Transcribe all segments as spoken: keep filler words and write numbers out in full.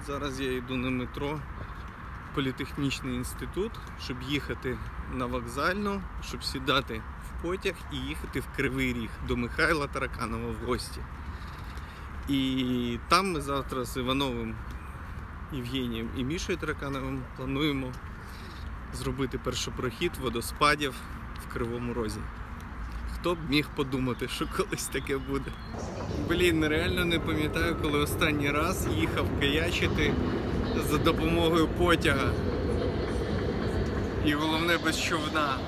Зараз я йду на метро Політехнічний інститут, щоб їхати на вокзальну, щоб сідати в потяг і їхати в Кривий Ріг до Михайла Тараканова в гості. І там ми завтра з Івановим Євгенієм і Мішою Таракановим плануємо зробити першопрохід водоспадів в Кривому Розі. Хто б міг подумати, що колись таке буде. Блін, реально не пам'ятаю, коли останній раз їхав каячити за допомогою потяга. І головне, без човна.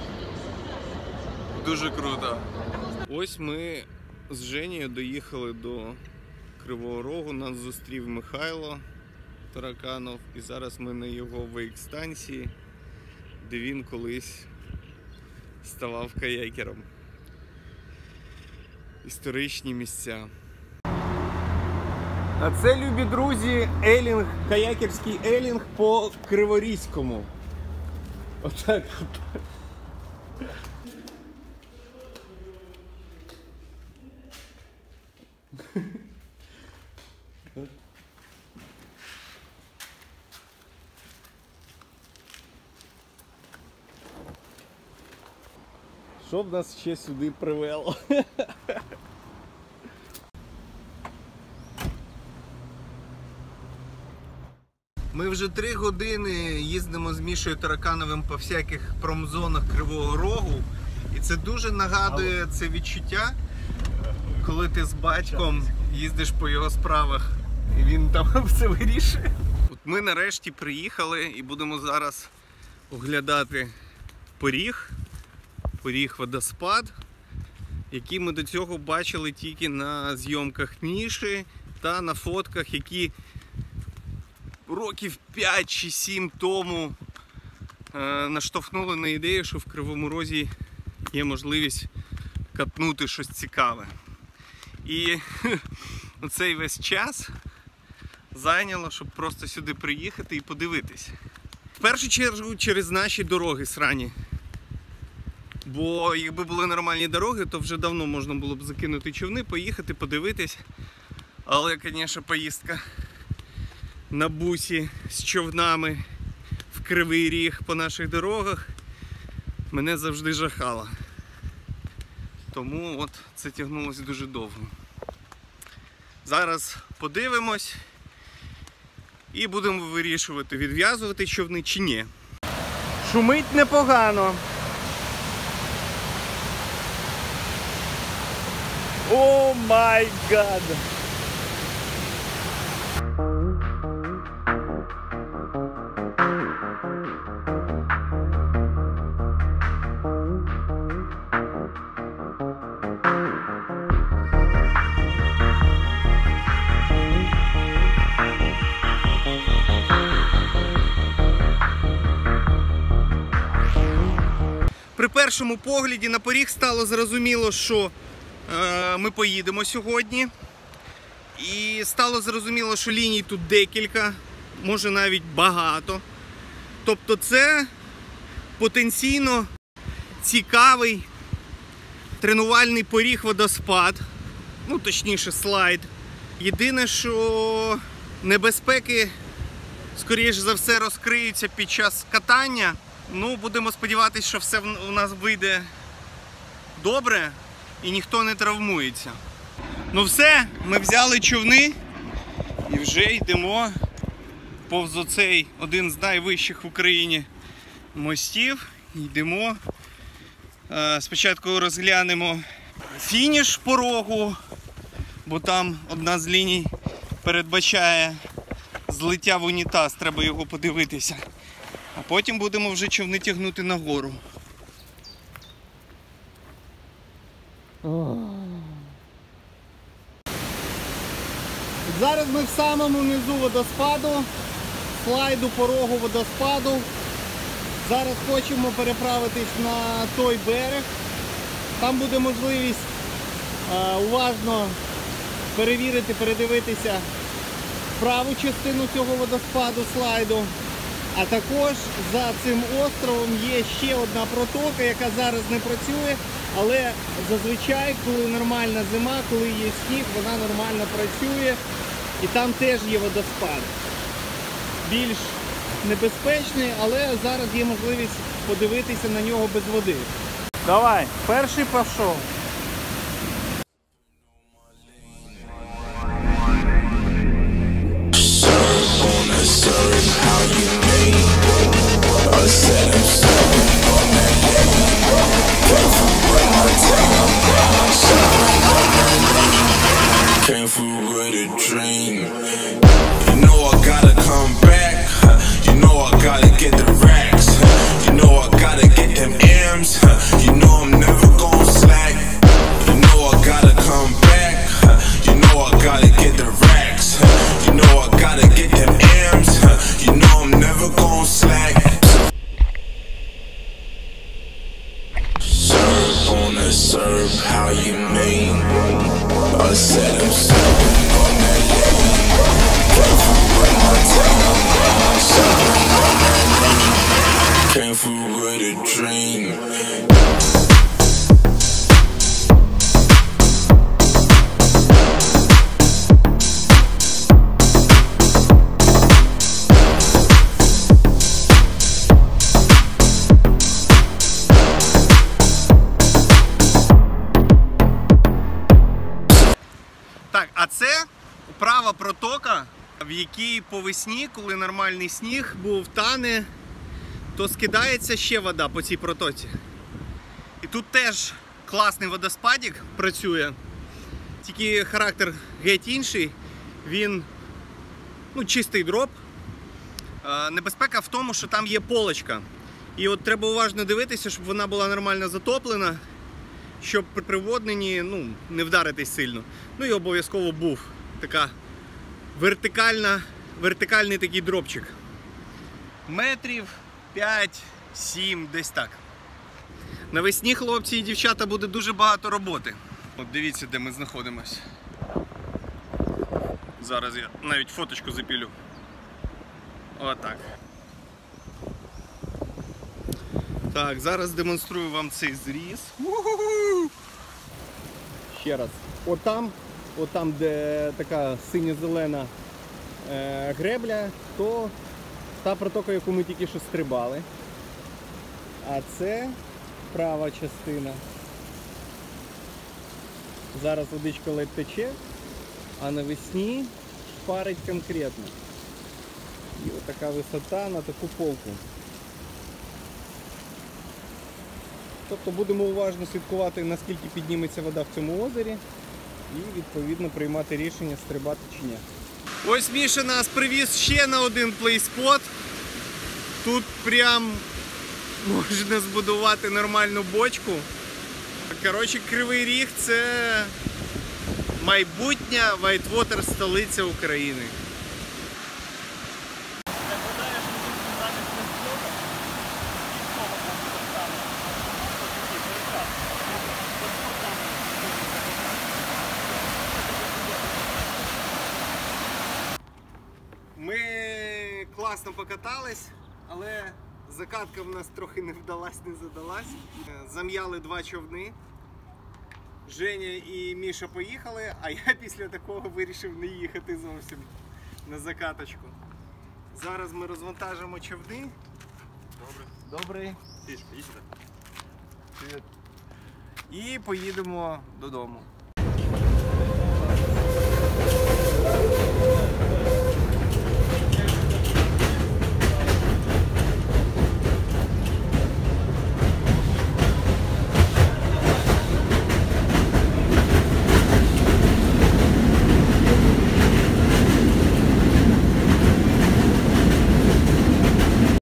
Дуже круто. Ось ми з Женєю доїхали до Кривого Рогу, нас зустрів Михайло Тараканов. І зараз ми на його вейк-станції, де він колись ставав каякером. Історичні місця. А це, любі друзі, елінг, каякерський елінг по Криворізькому. Отак. Що б нас ще сюди привело? Ми вже три години їздимо з Мішою Таракановим по всяких промзонах Кривого Рогу. І це дуже нагадує це відчуття, коли ти з батьком їздиш по його справах і він там все вирішує. От ми нарешті приїхали і будемо зараз оглядати поріг. Поріг водоспад, який ми до цього бачили тільки на зйомках Міші та на фотках, які років п'ять чи сім тому е, наштовхнули на ідею, що в Кривому Розі є можливість катнути щось цікаве. І цей весь час зайняло, щоб просто сюди приїхати і подивитись. В першу чергу через наші дороги срані. Бо якби були нормальні дороги, то вже давно можна було б закинути човни, поїхати, подивитись. Але, звісно, поїздка на бусі з човнами в Кривий Ріг по наших дорогах мене завжди жахала. Тому от це тягнулося дуже довго. Зараз подивимось і будемо вирішувати, відв'язувати човни чи ні. Шумить непогано. О май гад! При першому погляді на поріг стало зрозуміло, що е, ми поїдемо сьогодні. І стало зрозуміло, що ліній тут декілька, може навіть багато. Тобто це потенційно цікавий тренувальний поріг-водоспад, ну точніше слайд. Єдине, що небезпеки, скоріш за все, розкриються під час катання. Ну, будемо сподіватися, що все у нас вийде добре і ніхто не травмується. Ну все, ми взяли човни і вже йдемо повз оцей один з найвищих в Україні мостів. Йдемо. Спочатку розглянемо фініш порогу, бо там одна з ліній передбачає злиття в унітаз, треба його подивитися. А потім будемо вже човни тягнути нагору. Зараз ми в самому низу водоспаду, слайду порогу водоспаду. Зараз хочемо переправитись на той берег. Там буде можливість е, уважно перевірити, передивитися праву частину цього водоспаду, слайду. А також за цим островом є ще одна протока, яка зараз не працює, але зазвичай, коли нормальна зима, коли є сніг, вона нормально працює і там теж є водоспад. більш небезпечний, але зараз є можливість подивитися на нього без води. Давай, перший пішов. Came through with a dream. You know I gotta come back. You know I gotta get the racks. You know I gotta get them M's. You know I'm never gon' slack. You know I gotta come back. You know I gotta get the racks. You know I gotta get them M's. You know I'm never gon' slack. Serve on the serve, how you mean? I said I'm serving on that lane. Careful with my tongue. Serving on that lane. Came through with a dream. Так, а це права протока, в якій по весні, коли нормальний сніг був, тане, то скидається ще вода по цій протоці. І тут теж класний водоспадик працює, тільки характер геть інший, він ну, чистий дроб. Небезпека в тому, що там є полочка. І от треба уважно дивитися, щоб вона була нормально затоплена, щоб при приводненні ну, не вдаритись сильно. Ну і обов'язково був така вертикальна, вертикальний такий дропчик. Метрів п'ять-сім, десь так. Навесні, хлопці і дівчата, буде дуже багато роботи. От дивіться, де ми знаходимося. Зараз я навіть фоточку запілю. Отак. Так, зараз демонструю вам цей зріз. У-ху-ху! Ще раз. Отам, отам, де така синьо-зелена е, гребля, то та протока, яку ми тільки що стрибали. А це права частина. Зараз водичка ледь тече, а навесні парить конкретно. І отака висота на таку полку. Тобто будемо уважно слідкувати, наскільки підніметься вода в цьому озері і відповідно приймати рішення, стрибати чи ні. Ось Міша нас привіз ще на один плейспот. Тут прям можна збудувати нормальну бочку. Коротше, Кривий Ріг – це майбутня вайтвотер столиця України. Ми класно покатались, але закатка в нас трохи не вдалась, не задалась. Зам'яли два човни. Женя і Міша поїхали, а я після такого вирішив не їхати зовсім на закаточку. Зараз ми розвантажимо човни. Добре. Добре. Привіт. І поїдемо додому.